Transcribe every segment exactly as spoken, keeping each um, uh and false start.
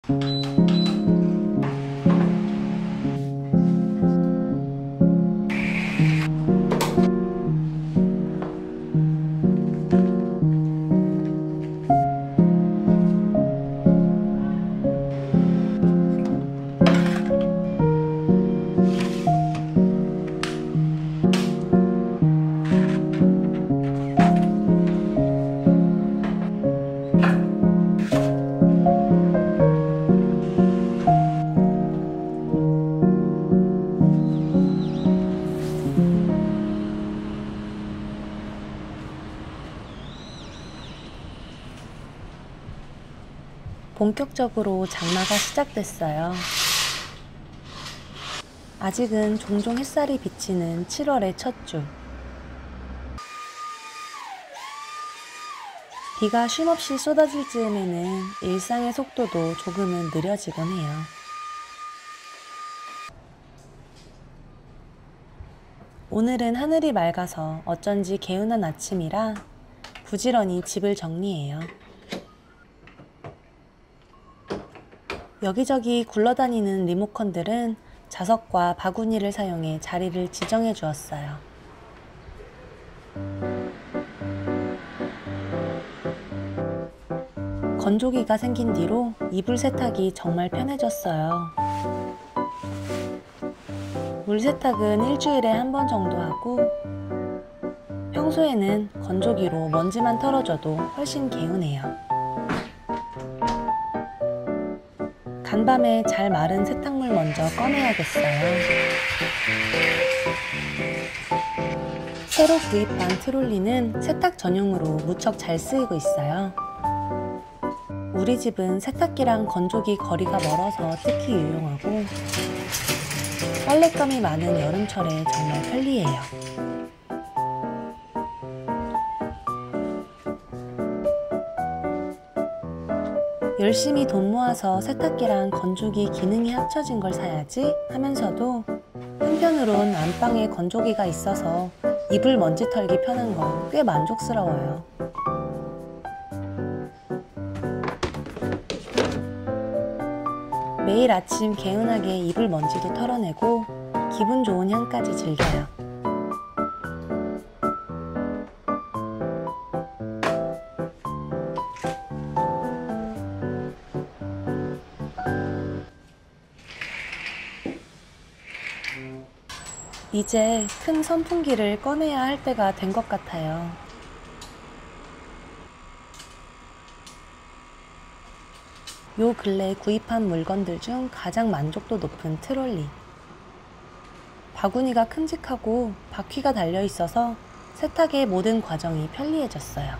본격적으로 장마가 시작됐어요. 아직은 종종 햇살이 비치는 칠월의 첫 주. 비가 쉼없이 쏟아질 즈음에는 일상의 속도도 조금은 느려지곤 해요. 오늘은 하늘이 맑아서 어쩐지 개운한 아침이라 부지런히 집을 정리해요. 여기저기 굴러다니는 리모컨들은 자석과 바구니를 사용해 자리를 지정해 주었어요. 건조기가 생긴 뒤로 이불 세탁이 정말 편해졌어요. 물 세탁은 일주일에 한 번 정도 하고 평소에는 건조기로 먼지만 털어줘도 훨씬 개운해요. 간밤에 잘 마른 세탁물 먼저 꺼내야겠어요. 새로 구입한 트롤리는 세탁 전용으로 무척 잘 쓰이고 있어요. 우리 집은 세탁기랑 건조기 거리가 멀어서 특히 유용하고 빨랫감이 많은 여름철에 정말 편리해요. 열심히 돈 모아서 세탁기랑 건조기 기능이 합쳐진 걸 사야지 하면서도 한편으론 안방에 건조기가 있어서 이불 먼지 털기 편한 건 꽤 만족스러워요. 매일 아침 개운하게 이불 먼지도 털어내고 기분 좋은 향까지 즐겨요. 이제 큰 선풍기를 꺼내야 할 때가 된 것 같아요. 요 근래 구입한 물건들 중 가장 만족도 높은 트롤리. 바구니가 큼직하고 바퀴가 달려 있어서 세탁의 모든 과정이 편리해졌어요.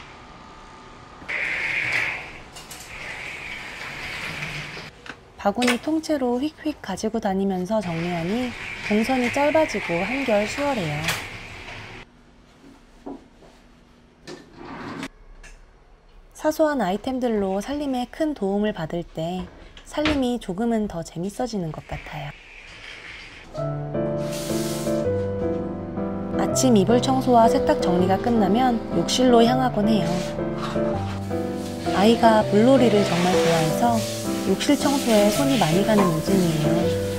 바구니 통째로 휙휙 가지고 다니면서 정리하니 동선이 짧아지고 한결 수월해요. 사소한 아이템들로 살림에 큰 도움을 받을 때 살림이 조금은 더 재밌어지는 것 같아요. 아침 이불 청소와 세탁 정리가 끝나면 욕실로 향하곤 해요. 아이가 물놀이를 정말 좋아해서 욕실 청소에 손이 많이 가는 요즘이에요.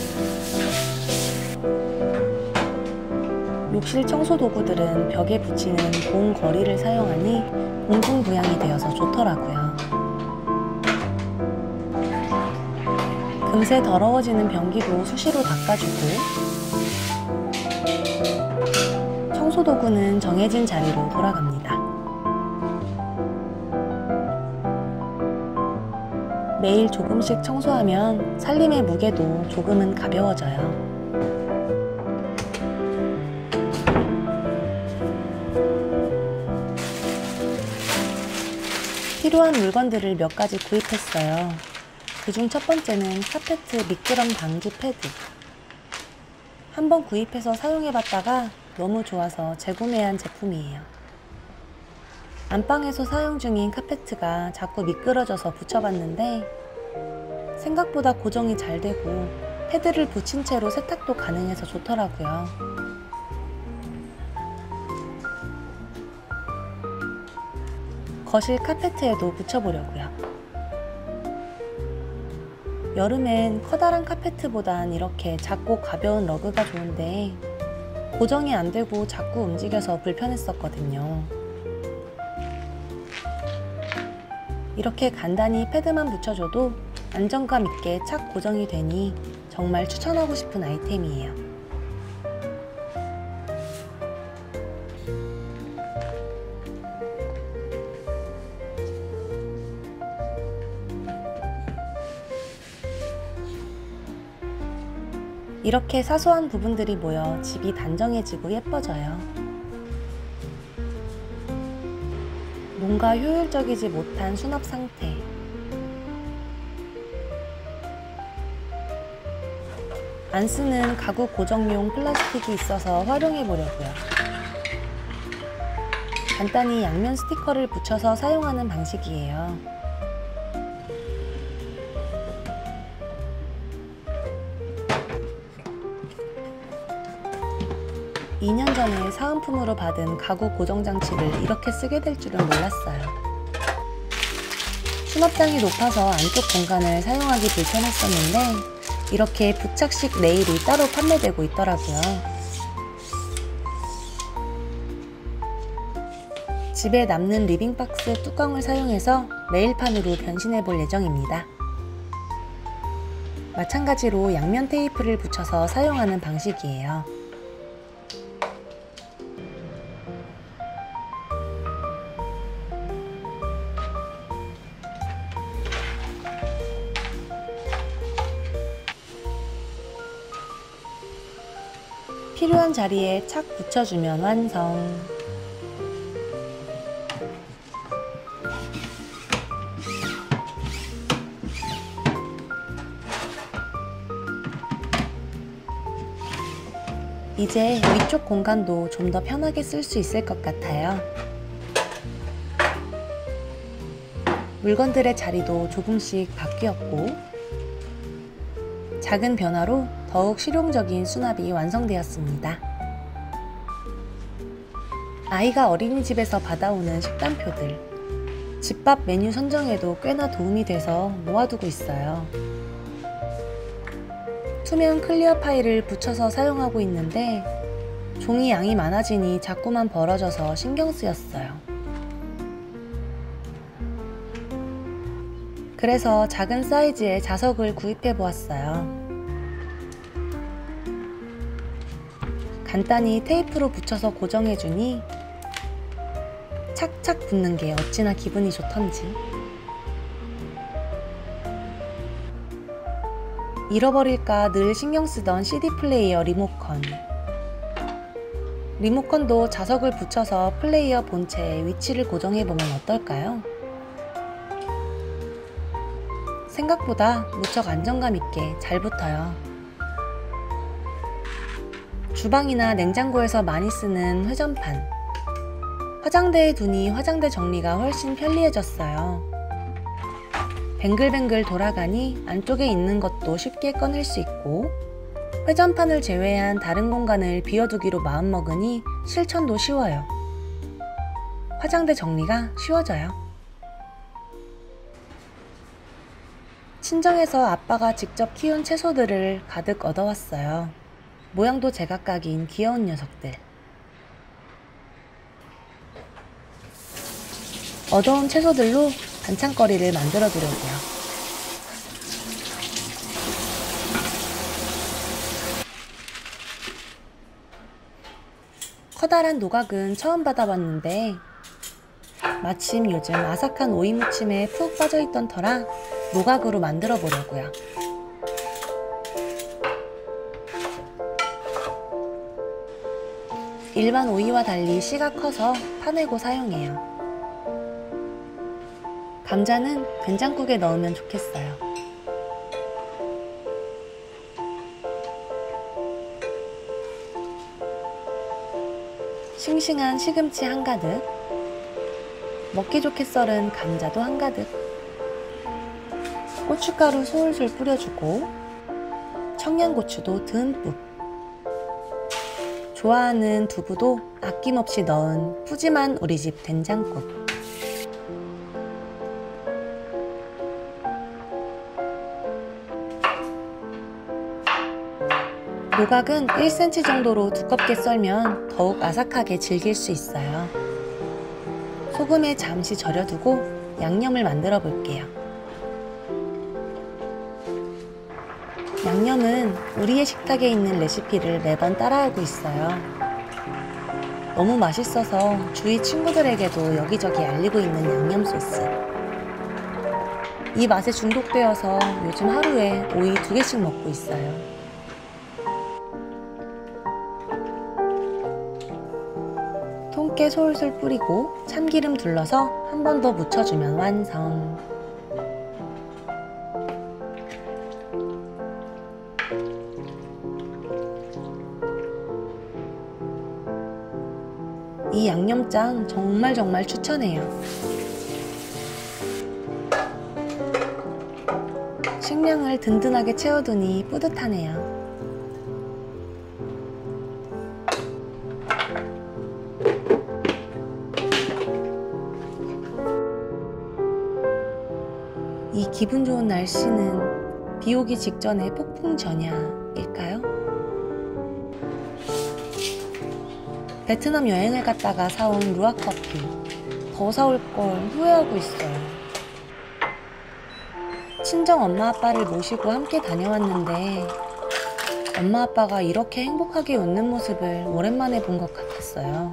욕실 청소 도구들은 벽에 붙이는 고운 거리를 사용하니 공중부양이 되어서 좋더라고요. 금세 더러워지는 변기도 수시로 닦아주고 청소 도구는 정해진 자리로 돌아갑니다. 매일 조금씩 청소하면 살림의 무게도 조금은 가벼워져요. 필요한 물건들을 몇 가지 구입했어요. 그중 첫 번째는 카페트 미끄럼 방지 패드. 한번 구입해서 사용해봤다가 너무 좋아서 재구매한 제품이에요. 안방에서 사용 중인 카페트가 자꾸 미끄러져서 붙여봤는데 생각보다 고정이 잘 되고 패드를 붙인 채로 세탁도 가능해서 좋더라고요. 거실 카페트에도 붙여보려고요. 여름엔 커다란 카페트보단 이렇게 작고 가벼운 러그가 좋은데 고정이 안 되고 자꾸 움직여서 불편했었거든요. 이렇게 간단히 패드만 붙여줘도 안정감 있게 착 고정이 되니 정말 추천하고 싶은 아이템이에요. 이렇게 사소한 부분들이 모여 집이 단정해지고 예뻐져요. 뭔가 효율적이지 못한 수납 상태. 안 쓰는 가구 고정용 플라스틱이 있어서 활용해 보려고요. 간단히 양면 스티커를 붙여서 사용하는 방식이에요. 이 년 전에 사은품으로 받은 가구 고정 장치를 이렇게 쓰게 될 줄은 몰랐어요. 수납장이 높아서 안쪽 공간을 사용하기 불편했었는데 이렇게 부착식 레일이 따로 판매되고 있더라고요. 집에 남는 리빙박스 뚜껑을 사용해서 레일판으로 변신해 볼 예정입니다. 마찬가지로 양면 테이프를 붙여서 사용하는 방식이에요. 필요한 자리에 착 붙여주면 완성. 이제 위쪽 공간도 좀 더 편하게 쓸 수 있을 것 같아요. 물건들의 자리도 조금씩 바뀌었고 작은 변화로 더욱 실용적인 수납이 완성되었습니다. 아이가 어린이집에서 받아오는 식단표들, 집밥 메뉴 선정에도 꽤나 도움이 돼서 모아두고 있어요. 투명 클리어 파일을 붙여서 사용하고 있는데 종이 양이 많아지니 자꾸만 벌어져서 신경 쓰였어요. 그래서 작은 사이즈의 자석을 구입해 보았어요. 간단히 테이프로 붙여서 고정해주니 착착 붙는 게 어찌나 기분이 좋던지. 잃어버릴까 늘 신경 쓰던 씨디 플레이어 리모컨. 리모컨도 자석을 붙여서 플레이어 본체에 위치를 고정해보면 어떨까요? 생각보다 무척 안정감 있게 잘 붙어요. 주방이나 냉장고에서 많이 쓰는 회전판. 화장대에 두니 화장대 정리가 훨씬 편리해졌어요. 뱅글뱅글 돌아가니 안쪽에 있는 것도 쉽게 꺼낼 수 있고 회전판을 제외한 다른 공간을 비워두기로 마음먹으니 실천도 쉬워요. 화장대 정리가 쉬워져요. 친정에서 아빠가 직접 키운 채소들을 가득 얻어왔어요. 모양도 제각각인 귀여운 녀석들. 얻어온 채소들로 반찬거리를 만들어 두려고요. 커다란 노각은 처음 받아봤는데 마침 요즘 아삭한 오이무침에 푹 빠져있던 터라 노각으로 만들어 보려고요. 일반 오이와 달리 씨가 커서 파내고 사용해요. 감자는 된장국에 넣으면 좋겠어요. 싱싱한 시금치 한가득, 먹기 좋게 썰은 감자도 한가득, 고춧가루 솔솔 뿌려주고 청양고추도 듬뿍, 좋아하는 두부도 아낌없이 넣은 푸짐한 우리집 된장국. 노각은 일 센티미터 정도로 두껍게 썰면 더욱 아삭하게 즐길 수 있어요. 소금에 잠시 절여두고 양념을 만들어 볼게요. 양념은 우리의 식탁에 있는 레시피를 매번 따라하고 있어요. 너무 맛있어서 주위 친구들에게도 여기저기 알리고 있는 양념 소스. 이 맛에 중독되어서 요즘 하루에 오이 두 개씩 먹고 있어요. 통깨 솔솔 뿌리고 참기름 둘러서 한 번 더 묻혀주면 완성. 이 양념장 정말 정말 추천해요. 식량을 든든하게 채워두니 뿌듯하네요. 이 기분 좋은 날씨는 비 오기 직전의 폭풍 전야일까요? 베트남 여행을 갔다가 사온 루아 커피. 더 사올 걸 후회하고 있어요. 친정 엄마 아빠를 모시고 함께 다녀왔는데 엄마 아빠가 이렇게 행복하게 웃는 모습을 오랜만에 본 것 같았어요.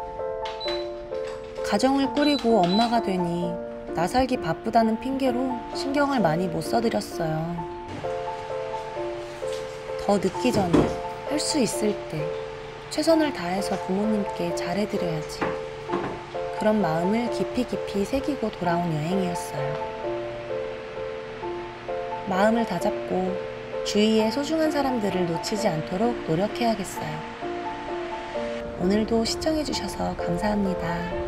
가정을 꾸리고 엄마가 되니 나 살기 바쁘다는 핑계로 신경을 많이 못 써드렸어요. 더 늦기 전에 할 수 있을 때 최선을 다해서 부모님께 잘해드려야지. 그런 마음을 깊이 깊이 새기고 돌아온 여행이었어요. 마음을 다잡고 주위의 소중한 사람들을 놓치지 않도록 노력해야겠어요. 오늘도 시청해주셔서 감사합니다.